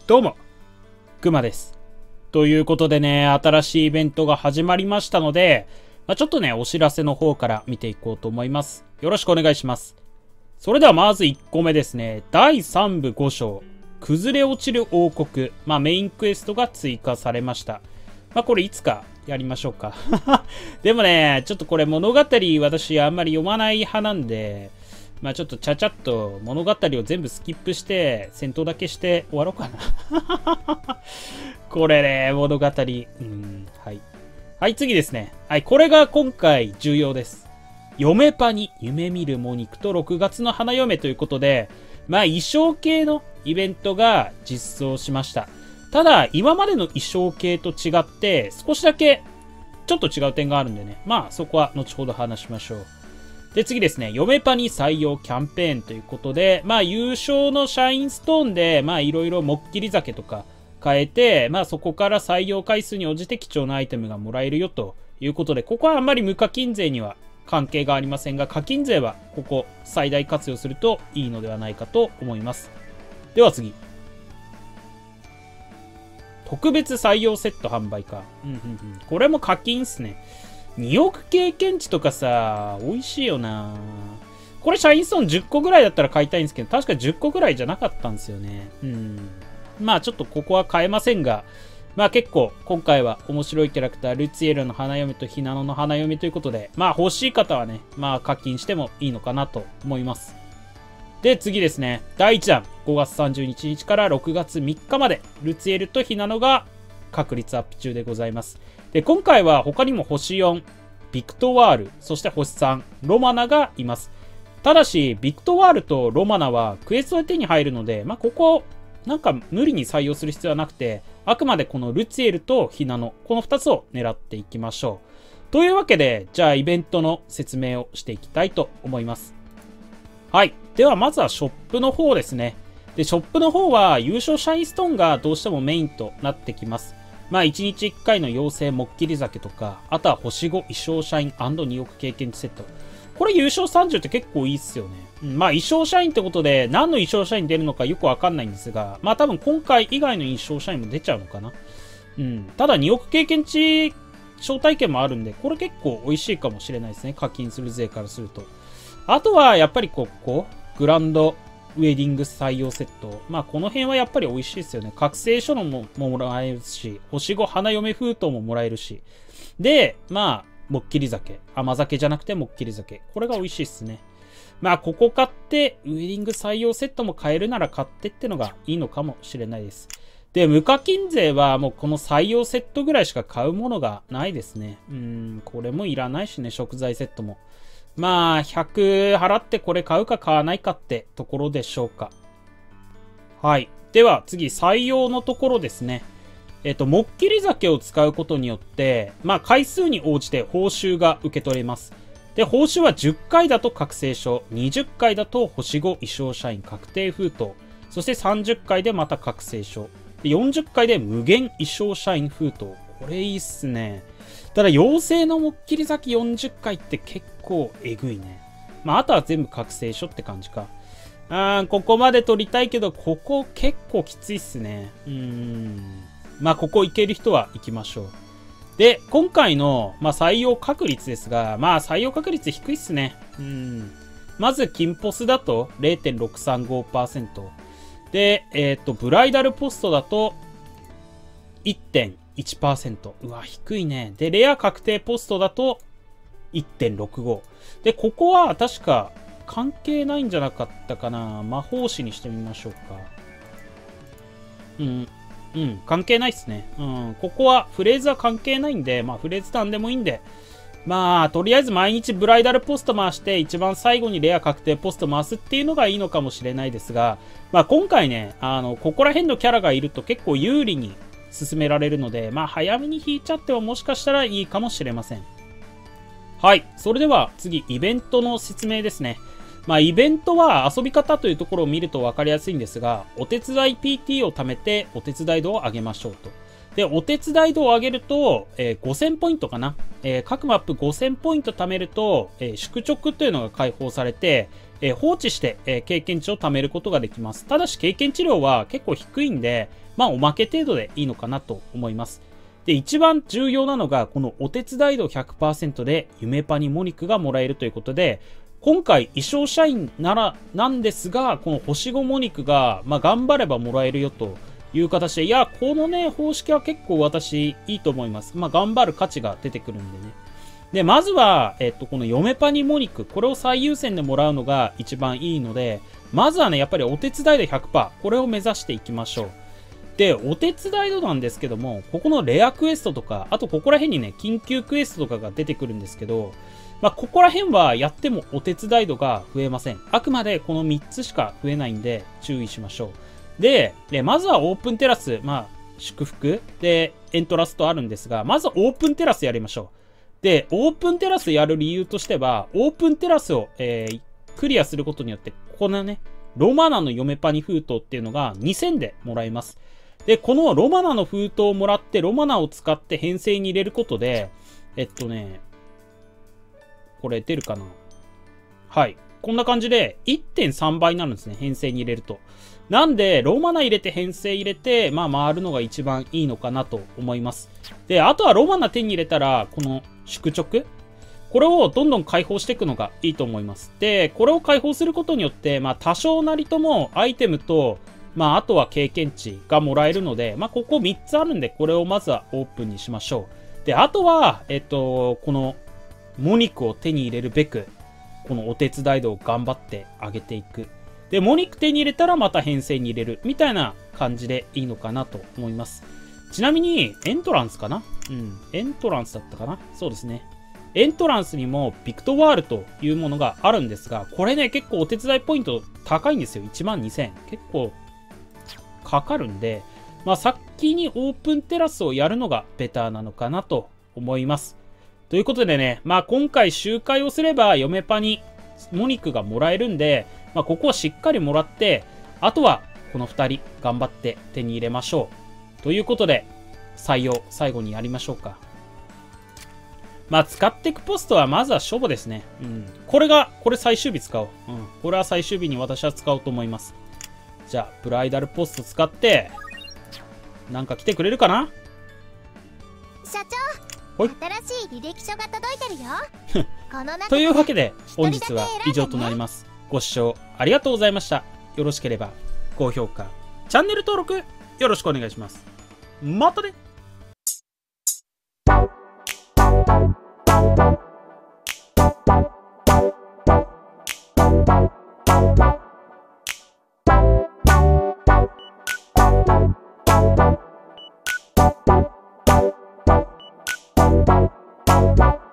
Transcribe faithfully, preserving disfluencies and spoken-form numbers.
どうも、くまです。ということでね、新しいイベントが始まりましたので、まあ、ちょっとね、お知らせの方から見ていこうと思います。よろしくお願いします。それではまずいっこめですね。だいさんぶご章、崩れ落ちる王国。まあメインクエストが追加されました。まあこれいつかやりましょうか。でもね、ちょっとこれ物語私あんまり読まない派なんで、まあちょっとちゃちゃっと物語を全部スキップして戦闘だけして終わろうかな。これね、物語。うん、はい。はい、次ですね。はい、これが今回重要です。嫁パに夢見るモニクとろくがつの花嫁ということで、まあ衣装系のイベントが実装しました。ただ、今までの衣装系と違って、少しだけちょっと違う点があるんでね。まあそこは後ほど話しましょう。で、次ですね。嫁パに採用キャンペーンということで、まあ優勝のシャインストーンで、まあいろいろもっきり酒とか変えて、まあそこから採用回数に応じて貴重なアイテムがもらえるよということで、ここはあんまり無課金税には関係がありませんが、課金税はここ最大活用するといいのではないかと思います。では次。特別採用セット販売か。うんうんうん。これも課金っすね。におく経験値とかさ、美味しいよな。これシャインストーンじゅっこぐらいだったら買いたいんですけど、確かじゅっこぐらいじゃなかったんですよね。うん。まあちょっとここは買えませんが、まあ結構今回は面白いキャラクター、ルツィエルの花嫁とひなのの花嫁ということで、まあ欲しい方はね、まあ課金してもいいのかなと思います。で、次ですね。だいいちだん、ごがつさんじゅういちにちからろくがつみっかまで、ルツィエルとひなのが確率アップ中でございます。で、今回は他にも星よん、ビクトワール、そして星さん、ロマナがいます。ただし、ビクトワールとロマナはクエストで手に入るので、まあ、ここ、なんか無理に採用する必要はなくて、あくまでこのルツィエルとヒナノ、このふたつを狙っていきましょう。というわけで、じゃあイベントの説明をしていきたいと思います。はい。では、まずはショップの方ですね。で、ショップの方は優勝シャインストーンがどうしてもメインとなってきます。まあ、いちにちいっかいの妖精もっきり酒とか、あとは星ご衣装社員 &におく経験値セット。これ優勝さんじゅうって結構いいっすよね。うん、まあ、衣装社員ってことで、何の衣装社員出るのかよくわかんないんですが、まあ、多分今回以外の衣装社員も出ちゃうのかな。うん。ただ、におく経験値招待券もあるんで、これ結構美味しいかもしれないですね。課金する税からすると。あとは、やっぱりここ、グランド、ウェディング採用セット。まあ、この辺はやっぱり美味しいですよね。覚醒書のももらえるし、星ご花嫁封筒ももらえるし。で、まあ、もっきり酒。甘酒じゃなくてもっきり酒。これが美味しいっすね。まあ、ここ買って、ウェディング採用セットも買えるなら買ってってのがいいのかもしれないです。で、無課金税はもうこの採用セットぐらいしか買うものがないですね。うん、これもいらないしね、食材セットも。まあ、ひゃく払ってこれ買うか買わないかってところでしょうか。はい。では次、採用のところですね。えっと、もっきり酒を使うことによって、まあ、回数に応じて報酬が受け取れます。で、報酬はじゅっかいだと覚醒書、にじゅっかいだと星ご衣装社員確定封筒、そしてさんじゅっかいでまた覚醒書、でよんじゅっかいで無限衣装社員封筒。これいいっすね。ただ、妖精のもっきり酒よんじゅっかいって結構えぐいね。まあ、あとは全部覚醒書って感じか。あー、ここまで取りたいけど、ここ結構きついっすね。うーん。まあ、ここ行ける人は行きましょう。で、今回の、まあ、採用確率ですが、まあ、採用確率低いっすね。うん。まず、金ポスだと れいてんろくさんごパーセント。で、えっと、ブライダルポストだと いってんいちパーセント。うわ、低いね。で、レア確定ポストだと いってんろくご。で、ここは確か関係ないんじゃなかったかな。魔法師にしてみましょうか。うん。うん、関係ないっすね。うん。ここはフレーズは関係ないんで、まあフレーズ単でもいいんで、まあ、とりあえず毎日ブライダルポスト回して、一番最後にレア確定ポスト回すっていうのがいいのかもしれないですが、まあ今回ね、あの、ここら辺のキャラがいると結構有利に進められるので、まあ早めに引いちゃってはもしかしたらいいかもしれません。はい。それでは次、イベントの説明ですね。まあイベントは遊び方というところを見ると分かりやすいんですが、お手伝い ピーティー を貯めてお手伝い度を上げましょうと。で、お手伝い度を上げると、えー、ごせんポイントかな。えー、各マップごせんポイント貯めると、えー、宿直というのが解放されて、 えー、放置して、えー、経験値を貯めることができます。ただし経験値量は結構低いんで、まあおまけ程度でいいのかなと思います。で、一番重要なのが、このお手伝い度 ひゃくパーセント で夢パニモニクがもらえるということで、今回衣装社員なら、なんですが、この星ごモニクが、まあ頑張ればもらえるよという形で、いや、このね、方式は結構私いいと思います。まあ頑張る価値が出てくるんでね。で、まずは、えっと、この嫁パニモニク、これを最優先でもらうのが一番いいので、まずはね、やっぱりお手伝い度 ひゃくパーセント、これを目指していきましょう。で、お手伝い度なんですけども、ここのレアクエストとか、あとここら辺にね、緊急クエストとかが出てくるんですけど、まあ、ここら辺はやってもお手伝い度が増えません。あくまでこのみっつしか増えないんで、注意しましょう。で、でまずはオープンテラス、まあ、祝福でエントラスとあるんですが、まずはオープンテラスやりましょう。で、オープンテラスやる理由としては、オープンテラスを、えー、クリアすることによって、ここのね、ロマナの嫁パニ封筒っていうのがにせんでもらえます。で、このロマナの封筒をもらって、ロマナを使って編成に入れることで、えっとね、これ出るかな？はい。こんな感じで いってんさんばいになるんですね。編成に入れると。なんで、ロマナ入れて編成入れて、まあ回るのが一番いいのかなと思います。で、あとはロマナ手に入れたら、この宿直これをどんどん解放していくのがいいと思います。で、これを解放することによって、まあ多少なりともアイテムと、まああとは経験値がもらえるので、まあここみっつあるんで、これをまずはオープンにしましょう。で、あとは、えっと、この、モニクを手に入れるべく、このお手伝い度を頑張ってあげていく。で、モニク手に入れたらまた編成に入れる。みたいな感じでいいのかなと思います。ちなみに、エントランスかな？うん。エントランスだったかな？そうですね。エントランスにもビクトワールというものがあるんですが、これね、結構お手伝いポイント高いんですよ。いちまんにせん。結構かかるんで、まあ先にオープンテラスをやるのがベターなのかなと思います。ということでね、まあ今回周回をすれば嫁パにモニクがもらえるんで、まあここはしっかりもらって、あとはこのふたり頑張って手に入れましょう。ということで、採用最後にやりましょうか。まあ使っていくポストはまずは処方ですね。うん。これが、これ最終日使おう。うん。これは最終日に私は使おうと思います。じゃあ、ブライダルポスト使って、なんか来てくれるかな？ 社長、新しい履歴書が届いてるよ。この中というわけで、本日は以上となります。ご視聴ありがとうございました。よろしければ、高評価、チャンネル登録、よろしくお願いします。またね。Bye.